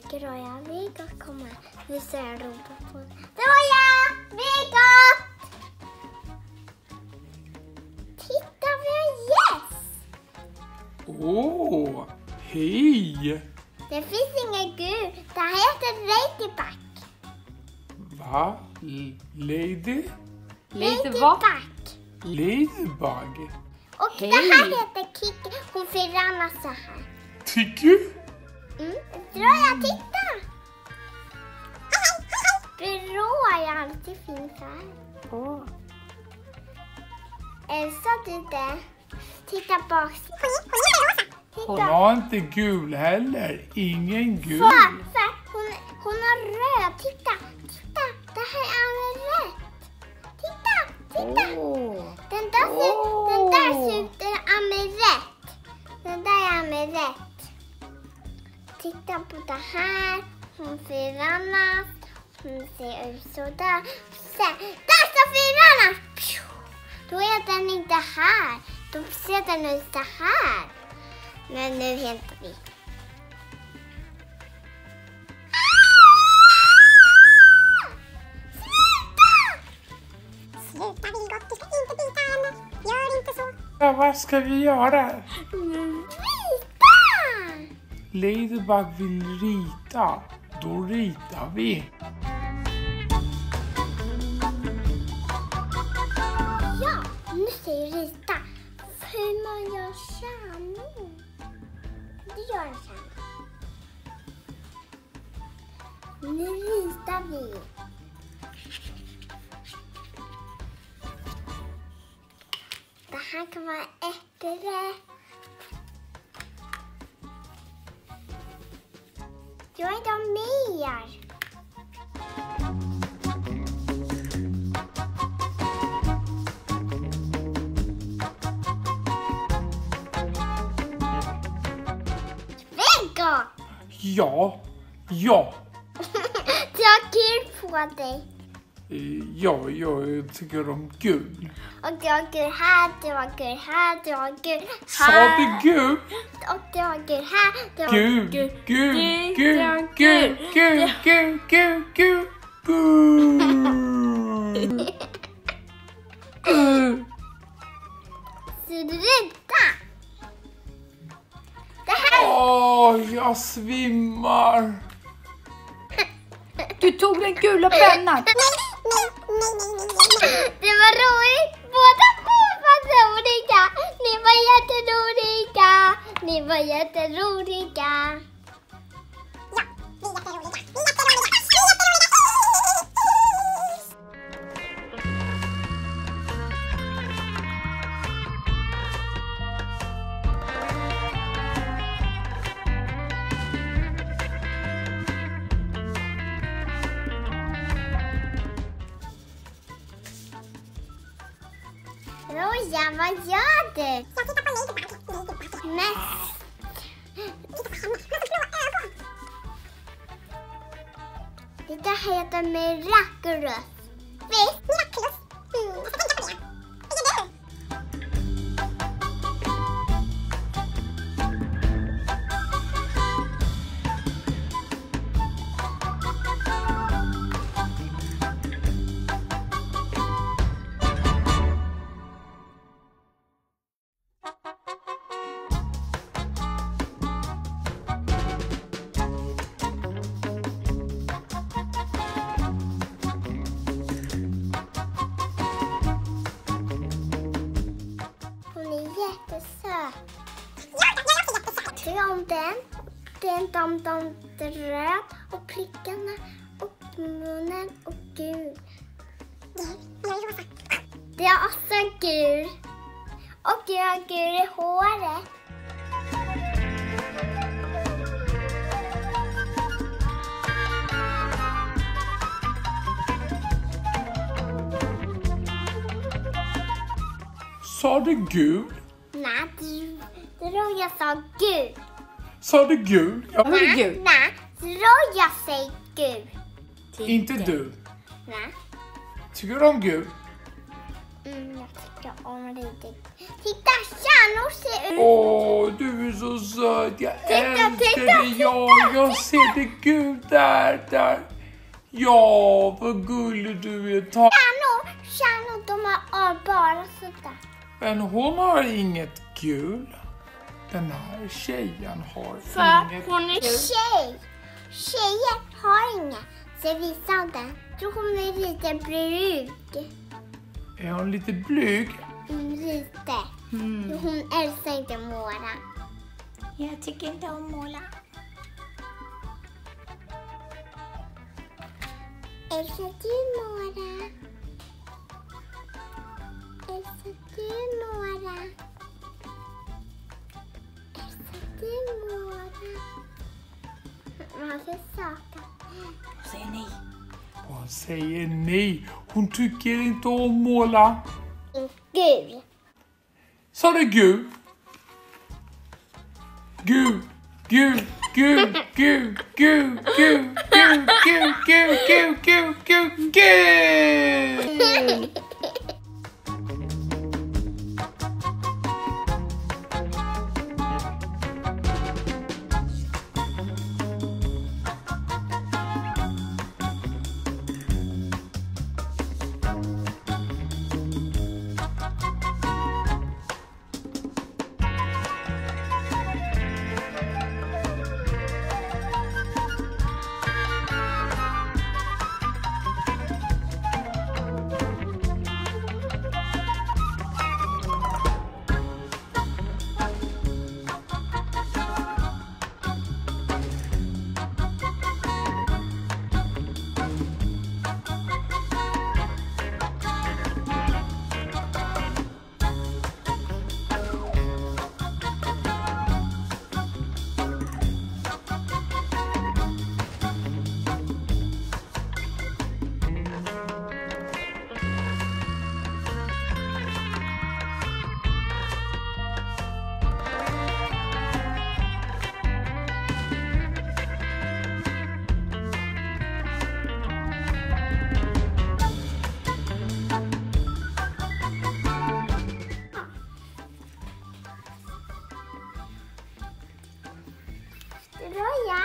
Gloria Vilgot kommer. Nu ska jag ropa på det. Gloria Vilgot! Titta, vi har gäst! Åh, hej! Det finns ingen gul. Det här heter Ladybug. Va? Ladybug? Ladybug? Och det här heter Tikki. Hon firar så här. Tikki? Gloria, titta! Gloria alltid finns här. Elsa, du där. Titta bak. Hon har inte gul heller. Ingen gul. För hon har röd. Titta. Det här är rätt. Titta. Den där ser ut rätt. Den där är rätt. Titta på det här. Hon firar. Hon ser ut så där. Där står firar. Då är den inte här. Då ser den ut så här. Men nu hämtar vi. Sluta Vilgot, du ska inte bita henne. Gör inte så. Ja, vad ska vi göra? Rita! Ladybug vill rita. Då ritar vi. Ja, nu säger rita. Hur man gör stjärnor. Det gör en stjärna. Nu ritar vi. Det här kan vara äpple. Jag är inte mer. Vilgot! Ja. Jag har kul på dig. Ja, jag tycker om gul. Och jag har gul här, du har gul här, du har gul här. Sa du gul? Och du har gul här, du har Gul. Sluta! Det här... Åh, jag svimmar. Du tog den gula pennan. Det var roligt. Båda var roliga. Ni var jätteroliga. Ni var jätteroliga. Ja, vi är jätteroliga. Roja, vad gör du? Jag tittar på Ladybug. Men... Det där heter Miraculous. Visst? Miraculous. Jag ska tänka på det. Vilken är det? Jättesöt. Jag är också jättesöt. Tycker om den. Den röd och prickarna och munnen och gul. Det är också gul. Och jag har gul i håret. Sa du gul? Nej, jag sa gul. Sa du gul? Ja. Nej, jag säger gul. Inte du. Nej. Tycker du om gul? Jag tycker om lite. Titta, stjärnor ser ut. Åh, du är så söt. Jag älskar det jag ser det gult där. Ja, vad gullig du är. Kärnor, de har bara sådär. Men hon har inget gul. Den här tjejen har inget. Hon är Tjejer har inga. Så visa den. Jag tror hon är lite blyg. Är hon lite blyg? Lite. Hon älskar inte måla. Jag tycker inte om måla. Älskar du måla? Älskar du måla? Älskar du måla? Varför sakar? Hon säger nej. Hon säger nej. Hon tycker inte om måla. Gul. Sa du gul? Gul. Gloria.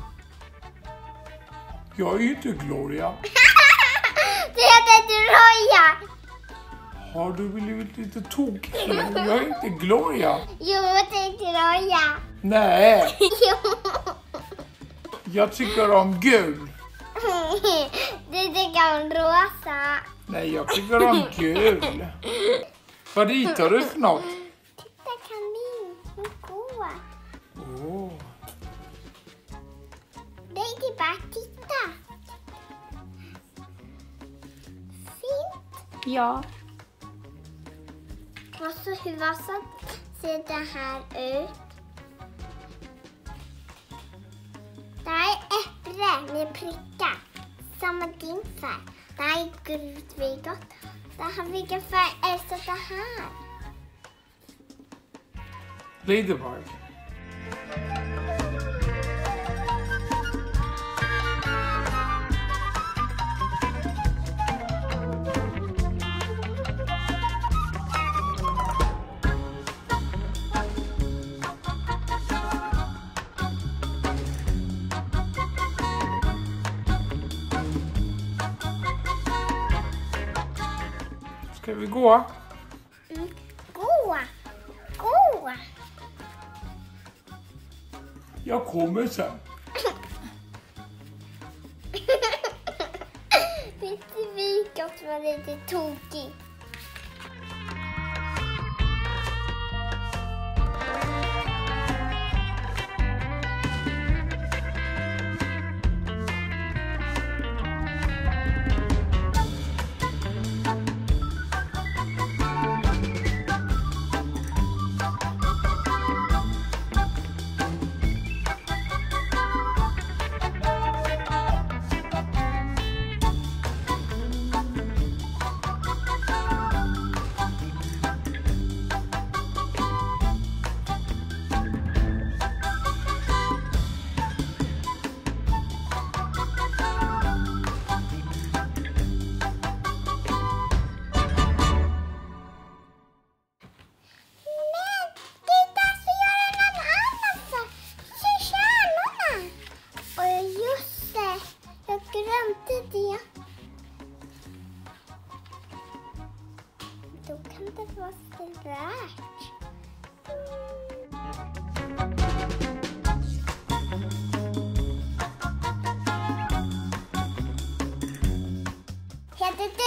Jag är inte Gloria. Du heter Gloria. Har du blivit lite tokig? Jag är inte Gloria. Jo, det är Gloria. Nej, Jo. jag tycker om gul. Du tycker om rosa. Nej, jag tycker om gul. Vad ritar du för något? Titta, kanin. Hon går. Åh. Ladybug, titta. Fint. Ja. Och så hur ser det här ut? Det här är äpple med prickar. Samma din färg. Det här är Gloria Vilgot. Det här, vilken färg är det här? Ladybug. Ska vi gå? Gå. Jag kommer sen. Lite Vilgot var lite tokig.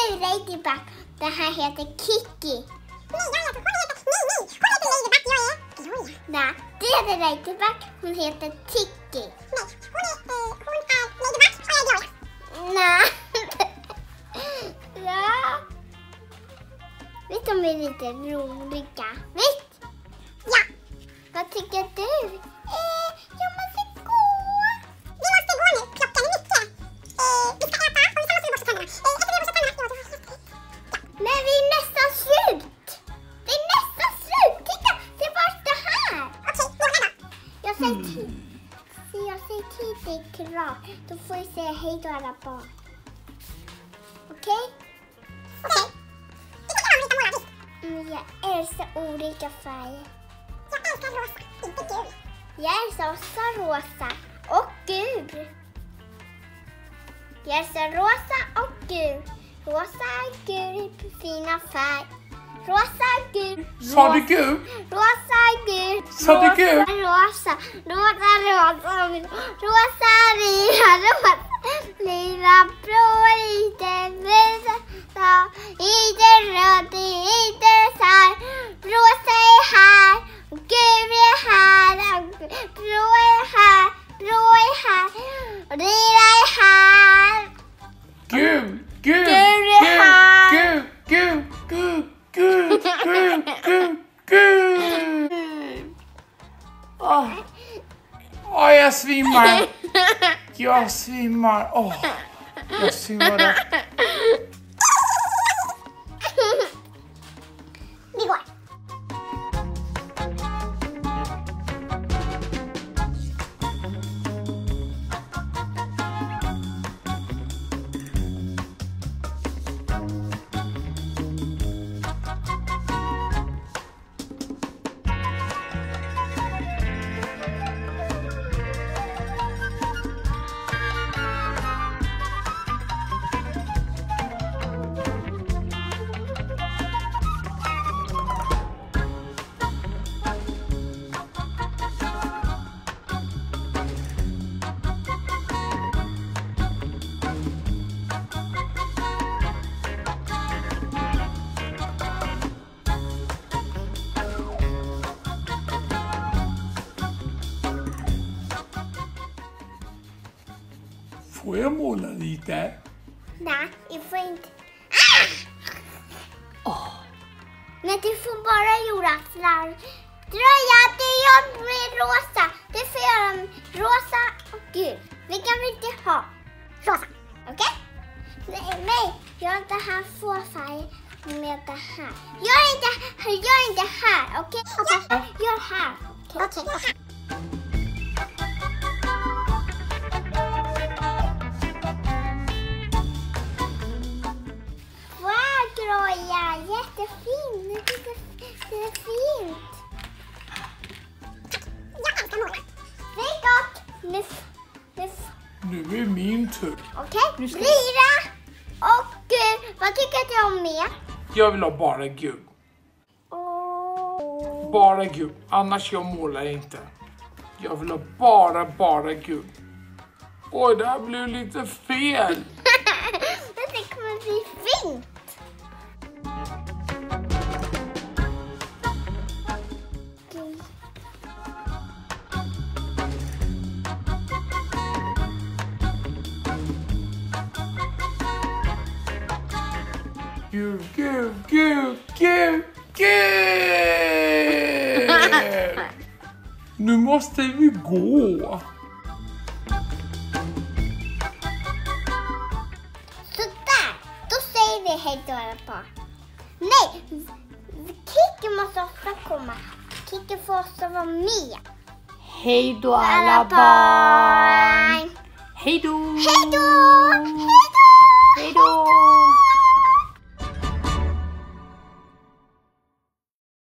är Ladybug. Den här heter Tikki. Nej, hon heter Ladybug. Jag är Gloria. Nej, det är Ladybug. Hon heter Tikki. Nej, hon är Ladybug och jag är Gloria. Nej. Ja. Vet du om vi är lite roliga? Visst? Ja. Vad tycker du? Jag måste gå. Vi måste gå nu. Klockan är mycket. Vi ska äta och vi ska måste borsta tänderna. Men vi är nästan slut. Det är nästan slut. Titta, det är bara det här. Okej, gå här då. Jag säger tid. Jag säger tid, det är klart. Då får vi säga hej då alla barn. Okej? Okej. Vi kan göra olika målar, visst. Jag älskar olika färger. Jag älskar rosa, inte gul. Jag älskar också rosa och gul. Jag älskar rosa och gul. Rosa och gul, fina färg. Rosa och gul. Sa du gul? Rosa och gul. Sa du gul? Rosa, rosa, rosa, rosa, lila, rosa, lila, blå, lite vita, lite röd, lite sär. Rosa är här, gul är här, blå är här, blå är här, och lila är här. Gul. Jag svimmar. Jag svimmar. Jag svimmar. Vi går. Får jag måla lite? Nej, jag får inte. Men du får bara göra flarr. Dröja, det gör med rosa. Du får göra rosa och gul. Vilka vill du ha? Rosa. Okej? Nej, gör inte här få färger med det här. Gör inte här, okej? Gör här. Okej. Wow, Gloria, jättefint. Det är fint. Jag älskar måla. Vilgot, Nu är min tur. okej? Lila och gul. Vad tycker du om mer? Jag vill ha bara gul. Bara gul. Annars jag målar inte. Jag vill ha bara gul. Oj, det här blev lite fel. Det kommer bli fint. Gul. Nu måste vi gå. Sådär, då säger vi hej då alla barn. Nej, Tikki måste också komma. Tikki får också vara med. Hej då alla barn. Hej då. Hej då! Hej då! Hej då.